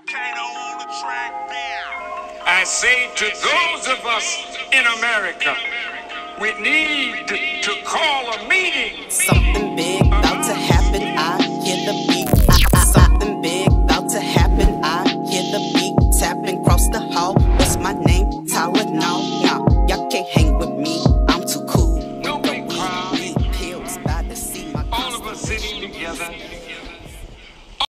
I say to those of us in America, we need to call a meeting. Something big about to happen.